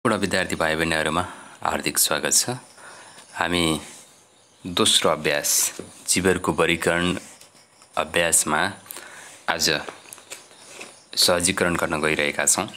पूर्ण विद्यार्थी भाइ बहिनीहरुमा हार्दिक स्वागत छ। हामी दोस्रो अभ्यास जीवहरूको वर्गीकरण अभ्यासमा आज सहजीकरण गर्न गइरहेका छौं।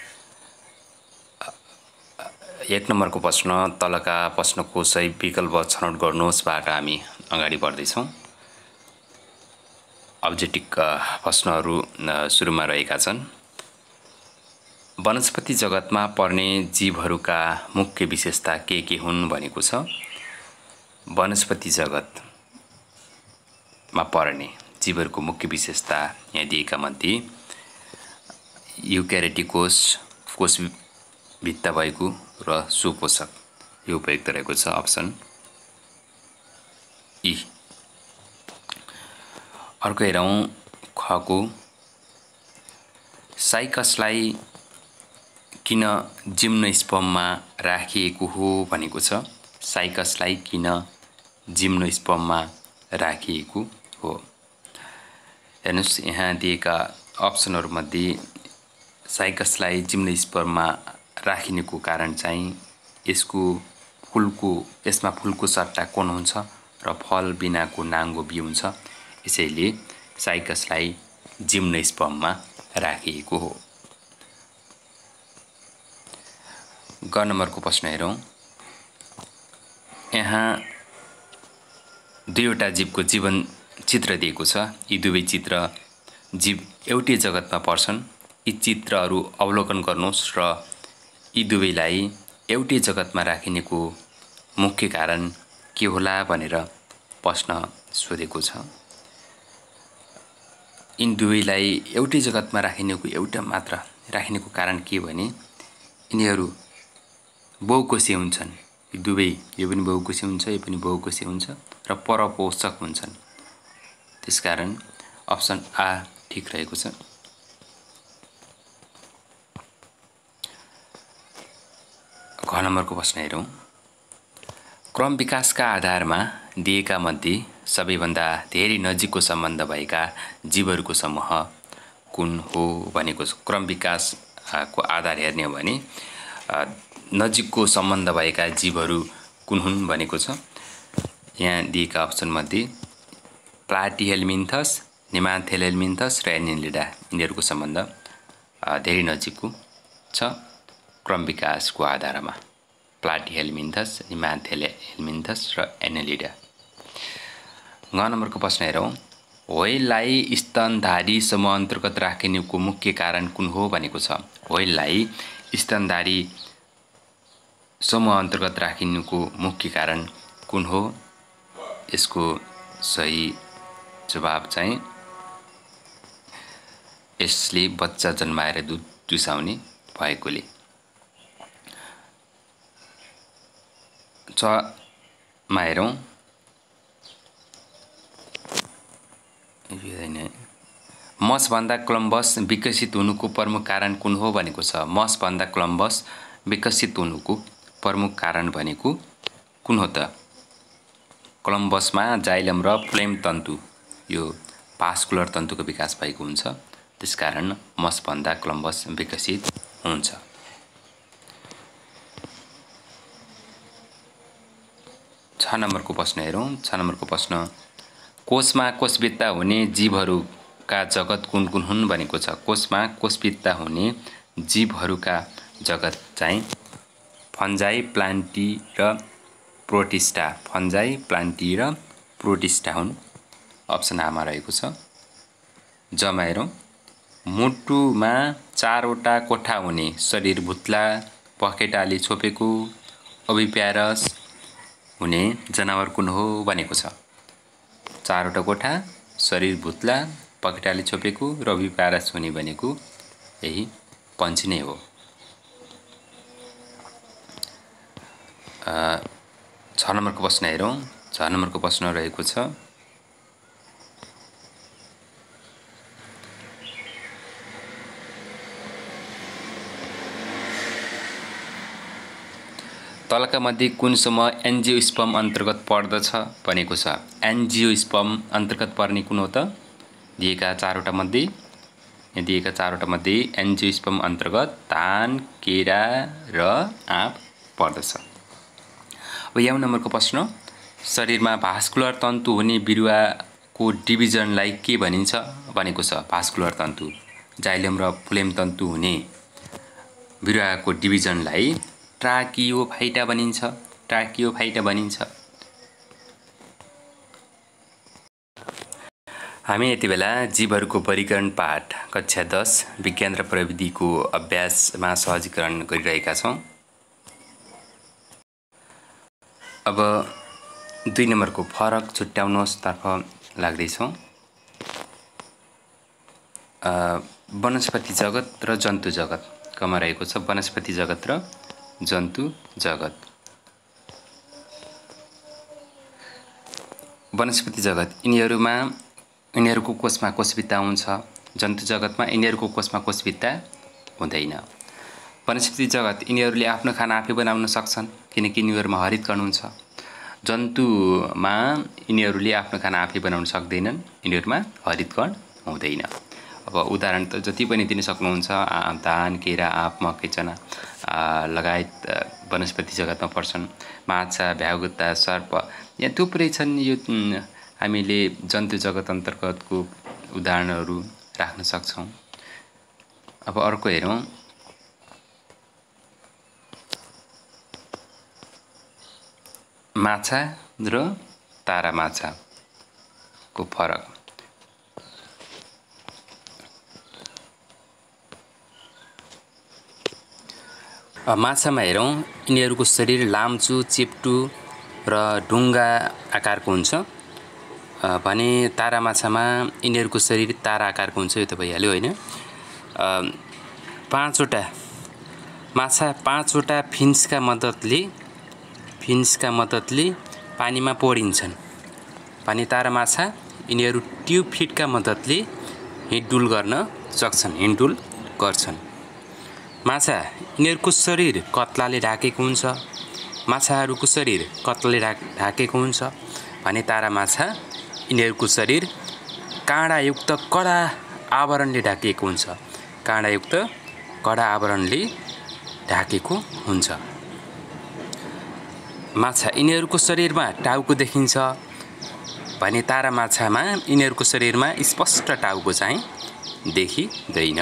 1 नम्बरको प्रश्न तलका प्रश्नको सही विकल्प छनौट गर्नुहोस् बाट हामी अगाडि बढ्दै छौं। अब्जेक्टिभ प्रश्नहरू सुरुमा रहेका छन्। वनस्पति जगतमा पर्ने जीवहरूका मुख्य विशेषता के हुन् भनेको छ। वनस्पति जगतमा पर्ने जीवहरूको मुख्य विशेषता यहाँ दिएका मध्ये युक्यारियोटिक कोषभित्ता भएको र सुपोषक यो उपयुक्त रहेको छ। Option E. अर्को हेरौं खको साइकसलाई किन जिम्नोस्पर्ममा राखिएको हो भनेको छ। साइकसलाई किन जिम्नोस्पर्ममा राखिएको हो। हेर्नुस् यहाँ दिएका अप्सनहरु मध्ये साइकसलाई जिम्नोस्पर्ममा राखिनेको कारण चाहिँ यसमा फूलको सट्टा कोन हुन्छ र फल बिनाको नाङ्गो बिउ हुन्छ। यसैले साइकसलाई जिम्नोस्पर्ममा राखिएको हो। ग नम्बरको प्रश्न हेरौं। यहाँ दुईवटा जीवको जीवन चित्र दिएको छ। यी दुवै चित्र जीव एउटै जगतमा पर्छन्। यी चित्रहरू अवलोकन गर्नुहोस् र यी दुवैलाई एउटै जगतमा राखिनेको मुख्य कारण के होला भनेर प्रश्न सोधेको छ। यी दुवैलाई एउटै जगतमा राखिनेको कारण के भने यिनीहरू बहुकोषीय हुन्छन्। यी दुवै यो पनि बहुकोषीय हुन्छ, यो पनि बहुकोषीय हुन्छ र परपोषक हुन्छन्। त्यसकारण अप्सन आ ठीक रहेको छ। ख नम्बरको प्रश्न हेरौं। क्रम विकासका आधारमा दिएका मध्ये सबैभन्दा धेरै नजिकको सम्बन्ध भएका जीवहरूको समूह कुन हो भनेको छ। क्रम विकासको आधार हेर्ने हो भने नजिकको सम्बन्ध भएका जीवहरू कुन हुन् भनेको छ। यहाँ दिएका अप्सन मध्ये प्लाटिहेल्मिन्थस, नेमान्थेहेल्मिन्थस र एनेलिडा यिनीहरूको सम्बन्ध धेरै नजिकको छ क्रम विकासको आधारमा। प्लाटिहेल्मिन्थस, नेमान्थेहेल्मिन्थस र एनेलिडा। ग नम्बरको प्रश्न हेरौं। व्हेललाई स्तनधारी समूह अन्तर्गत राखिनेको मुख्य कारण कुन हो भनेको छ। व्हेललाई स्तनधारी समूह अन्तर्गत राखिनुको मुख्य कारण कुन हो। यसको सही जवाब चाहिँ यसले बच्चा जन्माएर दूध चुसाउने भएकोले। मा हेरौं। मसभन्दा कोलम्बस विकसित हुनुको प्रमुख कारण कुन हो भनेको छ। मसभन्दा कोलम्बस विकसित हुनुको प्रमुख कारण भनेको कुन हो त। कोलम्बसमा जाइलम र फ्लेम तन्तु यो भास्कुलर तन्तुको विकास भएको हुन्छ। त्यसकारण मसभन्दा कोलम्बस विकसित हुन्छ। 6 नम्बरको प्रश्न हेरौं। 6 नम्बरको प्रश्न कोषमा कोषभित्ता हुने जीवहरूका जगत कुन कुन हुन् भनेको छ। कोषमा कोषभित्ता हुने जीवहरूका जगत चाहिँ फन्जाई, प्लान्टी र प्रोटिस्टा। फन्जाई, प्लान्टी र प्रोटिस्टा हुन्। अप्सन आमा रहेको छ। जमा हेरौं। मुटुमा 4 वटा कोठा हुने शरीर भुत्ला पखेटाले छोपेको ओभिप्यारस हुने जनावर कुन हो भनेको छ। 4 वटा कोठा, शरीर भुत्ला पखेटाले छोपेको र ओभिप्यारस हुने भनेको यही पन्छी नै हो। 6 नम्बरको प्रश्न हेरौं। 6 नम्बरको प्रश्न रहेको छ। तलका मध्ये कुन समूह एन्जियोस्पर्म अन्तर्गत पर्दछ भनेको छ। एन्जियोस्पर्म अन्तर्गत पर्ने कुन हो त। दिएका 4 वटा मध्ये यहाँ दिएका 4वटा मध्ये एन्जियोस्पर्म अन्तर्गत धान, केरा र आँप पर्दछ। अब 9 नम्बरको प्रश्न, शरीरमा भास्कुलर तन्तु हुने बिरुवाको डिभिजनलाई के भनिन्छ भनेको छ। भास्कुलर तन्तु, जाइलम र फ्लोएम तन्तु हुने बिरुवाको डिभिजनलाई ट्राकियोफाइटा भनिन्छ। ट्राकियोफाइटा भनिन्छ। हामी यति बेला जीवहरूको वर्गीकरण पाठ कक्षा 10 विज्ञान र प्रविधिको अभ्यासमा सहजीकरण गरिरहेका छौँ। अब 2 नम्बरको फरक छुट्याउनुहोस् तर्फ लाग्दैछौँ। वनस्पति जगत र जन्तु जगत कमा रहेको छ। वनस्पति जगत र जन्तु जगत। वनस्पति जगत यिनीहरूको कोषमा कोषभित्ता हुन्छ। जन्तु जगतमा यिनीहरूको कोषमा कोषभित्ता हुँदैन। वनस्पति जगत यिनीहरूले आफ्नो खाना आफै बनाउन सक्छन् किनकि यिनीहरूमा हरित कण हुन्छ। जन्तुमा यिनीहरूले आफ्नो खाना आफै बनाउन सक्दैनन्, यिनीहरूमा हरित कण हुँदैन। अब उदाहरण त जति पनि दिन सक्नुहुन्छ। धान, केरा, आँप, मकै, चना लगायत वनस्पति जगतमा पर्छन्। माछा, भ्यागुता, सर्प यहाँ थुप्रै छन्। यो हामीले जन्तु जगत अन्तर्गतको उदाहरणहरू राख्न सक्छौँ। अब अर्को हेरौँ। माछा र तारा माछाको फरक। माछामा हेरौँ, यिनीहरूको शरीर लाम्चो, चेप्टो र ढुङ्गा आकारको हुन्छ भने तारा माछामा यिनीहरूको शरीर तारा आकारको हुन्छ। यो त भइहाल्यो होइन। 5वटा माछा 5वटा फिन्सका मद्दतले पानीमा पौडिन्छन् भने तारा माछा यिनीहरू ट्युब फिटका मद्दतले हिँडडुल गर्न सक्छन्, हिँडडुल गर्छन्। माछा यिनीहरूको शरीर कत्लाले ढाकेको हुन्छ। माछाहरूको शरीर कत्लाले ढाकेको हुन्छ भने तारा माछा यिनीहरूको शरीर काँडायुक्त कडा आवरणले ढाकिएको हुन्छ। काँडायुक्त कडा आवरणले ढाकेको हुन्छ। माछा यिनीहरूको शरीरमा टाउको देखिन्छ भने तारा माछामा यिनीहरूको शरीरमा स्पष्ट टाउको चाहिँ देखिँदैन।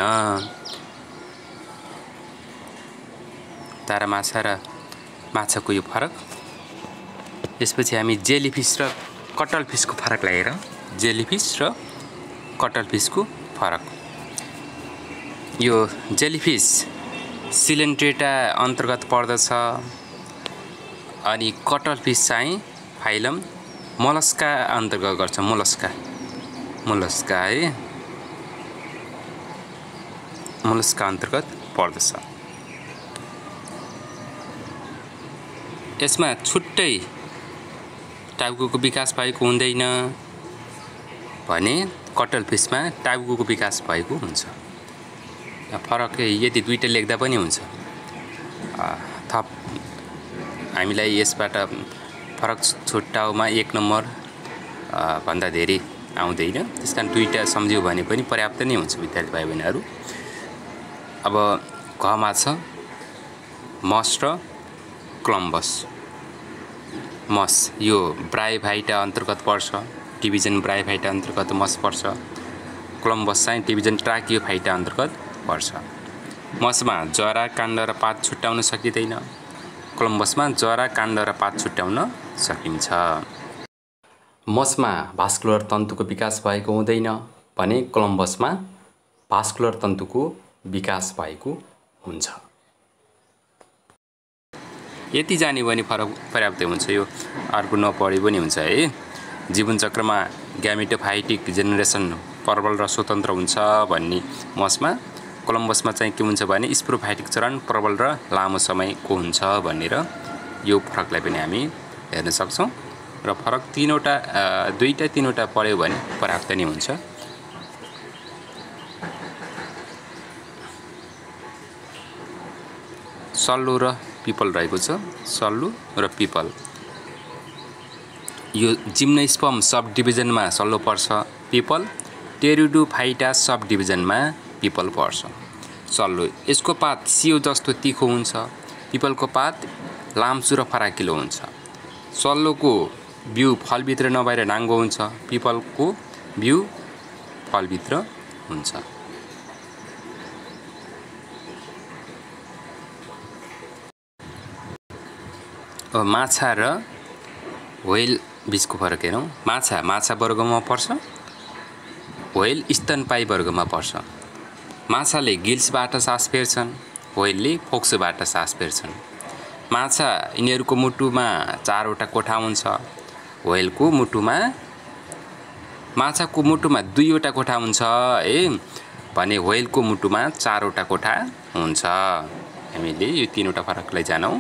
तारा माछा र माछाको यो फरक। यसपछि हामी जेलीफिस र कटलफिसको फरकलाई हेरौँ। जेलीफिस र कटलफिसको फरक। यो जेलीफिस सिलेन्ट्रेटा अन्तर्गत पर्दछ अनि कटलफिस चाहिँ फाइलम मोलस्का अन्तर्गत गर्छ। मोलस्का है, मोलस्का अन्तर्गत पर्दछ। यसमा छुट्टै टाउको विकास भएको हुँदैन भने कटलफिसमा टाउको विकास भएको हुन्छ। फरक यदि 2टा लेख्दा पनि हुन्छ। थप हामीलाई यसबाट फरक छुट्टाउमा 1 नम्बर भन्दा धेरै आउँदैन। त्यसकारण 2टा सम्झ्यौ भने पनि पर्याप्त नै हुन्छ विद्यार्थी भाइ बहिनीहरू। अब घमा छ मस र क्लम्बस। मस यो ब्रायोफाइटा अन्तर्गत पर्छ। डिभिजन ब्रायोफाइटा अन्तर्गत मस पर्छ। क्लम्बस चाहिँ डिभिजन ट्राकियोफाइटा अन्तर्गत पर्छ। मसमा जरा, काण्ड र पात छुट्याउन सकिँदैन। क्लम्बसमा जरा, काण्ड र पात छुट्याउन सकिन्छ। मसमा भास्कुलर तन्तुको विकास भएको हुँदैन भने क्लम्बसमा भास्कुलर तन्तुको विकास भएको हुन्छ। यति जान्यो भने फरक पर्याप्त हुन्छ। यो अर्को नपढे पनि हुन्छ है। जीवनचक्रमा ग्यामेटोफाइटिक जेनेरेसन प्रबल र स्वतन्त्र हुन्छ भन्ने मसमा, कोलम्बसमा चाहिँ के हुन्छ भने स्पोरोफाइटिक चरण प्रबल र लामो समयको हुन्छ भनेर यो फरकलाई पनि हामी हेर्न सक्छौं। र फरक 2-3वटा पढ्यो भने पर्याप्त नै हुन्छ। सल्लो र पिपल रहेको छ। सल्लो र पिपल यो जिम्नोस्पर्म सब डिभिजनमा सल्लो पर्छ। पिपल टेरिडोफाइटा सब डिभिजनमा पिपल पर्छ। सल्लो, यसको पात सियो जस्तो तीखो हुन्छ। पिपलको पात लाम्चो र फराकिलो हुन्छ। सल्लोको बिउ फलभित्र नभएर नाङ्गो हुन्छ। पिपलको बिउ फलभित्र हुन्छ। अब माछा र व्हेल बीचको फरक हेरौँ। माछा वर्गमा पर्छ, व्हेल स्तनपायी वर्गमा पर्छ। माछाले गिल्सबाट सास फेर्छन्, व्हेलले फोक्सोबाट सास फेर्छन्। माछा यिनीहरूको मुटुमा 4वटा कोठा हुन्छ। माछाको मुटुमा 2वटा कोठा हुन्छ भने व्हेलको मुटुमा 4वटा कोठा हुन्छ। हामीले यो 3वटा फरकलाई जानौँ।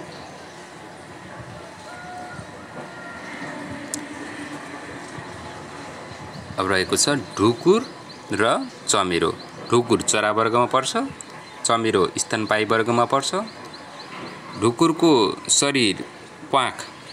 अब रहेको छ ढुकुर र चमेरो। ढुकुर चरा वर्गमा पर्छ, चमेरो स्तनपायी वर्गमा पर्छ। ढुकुरको शरीर प्वाख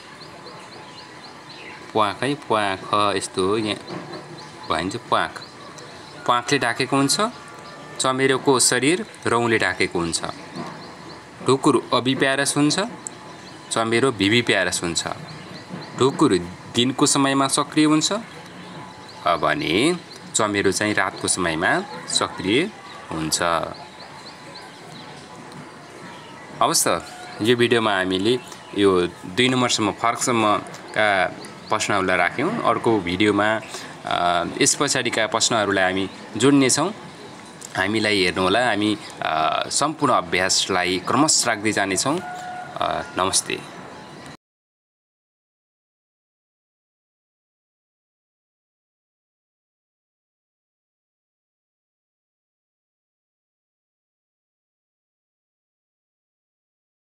यस्तो यहाँ भनिन्छ प्वाखले ढाकेको हुन्छ। चमेरोको शरीर रौँले ढाकेको हुन्छ। ढुकुर अबिप्यारस हुन्छ, चमेरो भिभिप्यारस हुन्छ। ढुकुर दिनको समयमा सक्रिय हुन्छ भने चमेरो चाहिँ रातको समयमा सक्रिय हुन्छ। हवस् त, यो भिडियोमा हामीले यो 2 नम्बरसम्म फरकसम्मका प्रश्नहरूलाई राख्यौँ। अर्को भिडियोमा यस पछाडिका प्रश्नहरूलाई हामी जोड्नेछौँ। हामीलाई हेर्नुहोला। हामी सम्पूर्ण अभ्यासलाई क्रमशः राख्दै जानेछौँ। नमस्ते।